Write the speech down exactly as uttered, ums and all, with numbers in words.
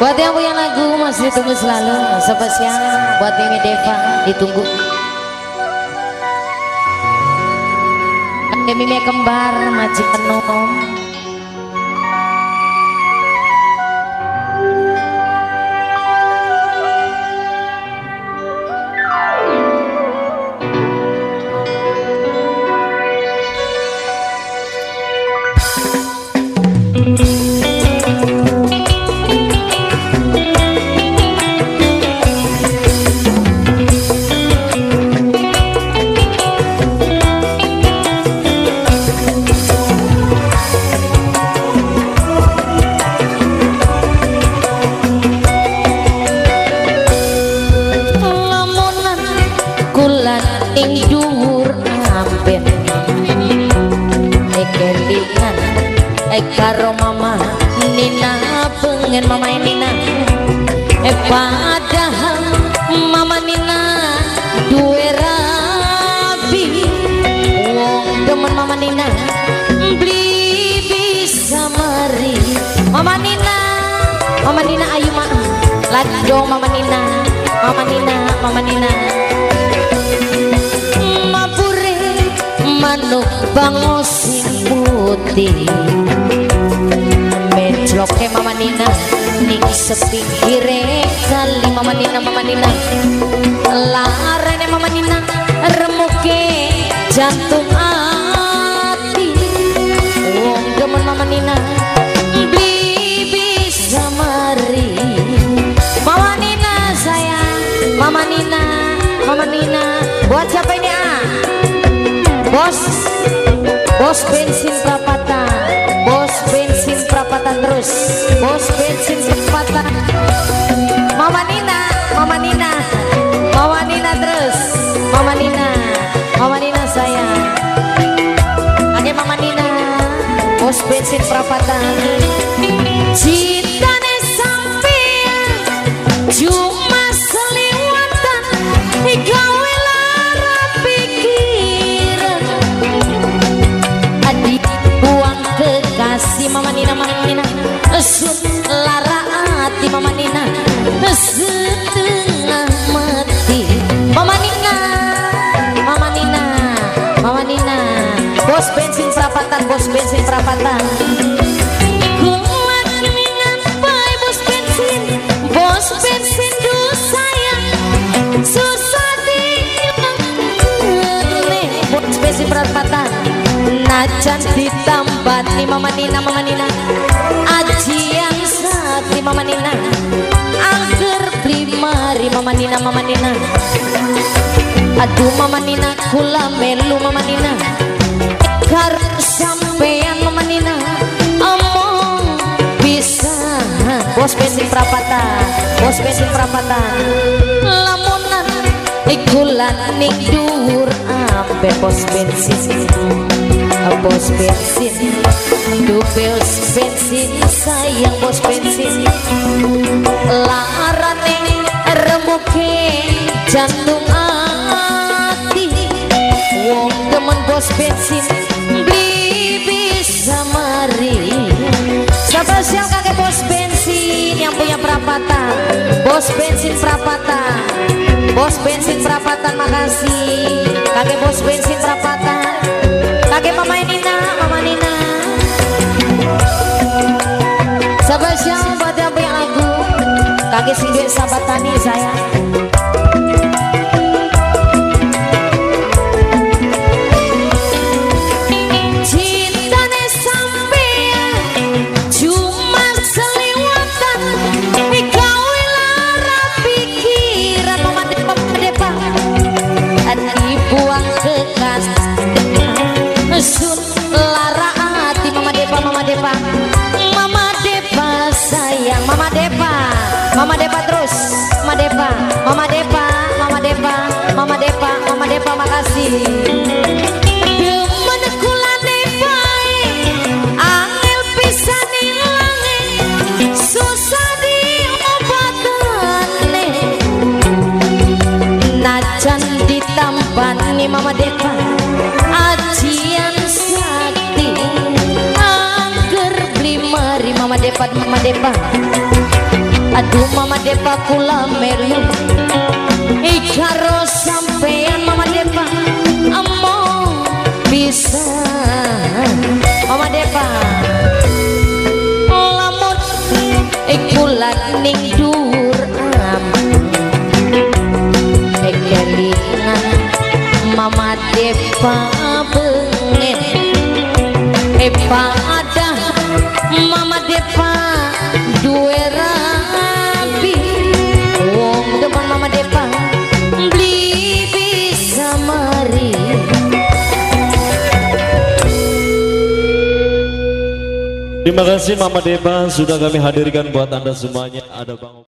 Buat yang punya lagu masih ditunggu selalu. Spesial buat Mimi Deva ditunggu. Ada Mimi kembar majikan Nom. Ing dhuwur ampen ekelingan eh karo mama Nina pengen mama Nina eh padahal mama Nina duwe rabi wong demen mama Nina beli bisa mari mama Nina mama Nina ayu mak lagi dong mama Nina mama Nina mama Nina manuk bango sing putih menjloke mama Nina ning sepinggire kali mama Nina mama Nina larene mama Nina remuke jantung ati wong demen mama Nina beli bisa mari mama Nina sayang mama Nina mama Nina buat siapa ini ah bos bos bensin perapatan bos bensin perapatan terus bos bensin perapatan mama Nina mama Nina mama Nina terus mama Nina mama Nina sayang ada mama Nina bos bensin perapatan cintane sampean cuma seliwatan gawe lara pikiran adik buang kekasih mama Nina mama Nina sun lara hati mama Nina setengah mati mama Nina mama Nina mama Nina bos bensin perapatan bos bensin perapatan kuat keningan bae bos bensin bos bensin du sayang susah di bos bensin perapatan najan ditambat nih mama Nina mama Nina ajian sakti mama Nina angker primari mama Nina mama Nina aduh mama Nina kula melu mama Nina kar sampean mama Nina omong bisa bos bensin perapatan bos bensin perapatan lamunan ikulan ning dhuwur ampe bos bensin bos bensin du bos bensin sayang bos bensin larane remuke jantung ati wong demen bos bensin beli bisa mari spesial kakek bos bensin yang punya perapatan bos bensin perapatan bos bensin perapatan makasih kakek bos bensin perapatan kakek mama Nina mama Nina spesial buat yang punya lagu kakek sing duit sahabat tani saya cintane sampean cuma seliwatan gawe lara pikiran mama Depa mama Depa dibuang kekasih sun lara hati mama Depa mama Depa mama Depa sayang mama Depa mama Depa terus mama Depa mama Depa mama Depa mama Depa mama Depa makasih demen kulane bae angel pisan ilange susah diobatane najan ditampani mama Depa ajian sakti angger beli mari mama Depa mama Depa Aduh Mama Depa kula melu ikaro sampean Mama Depa among bisa Mama Depa lamun ikulan ning dur am kelingan Mama Depa bengen Epa ada Mama Depa duwe rabi wong depan Mama Depa beli bisa mari. Terima kasih Mama Depa sudah kami hadirkan buat Anda semuanya. Ada Bang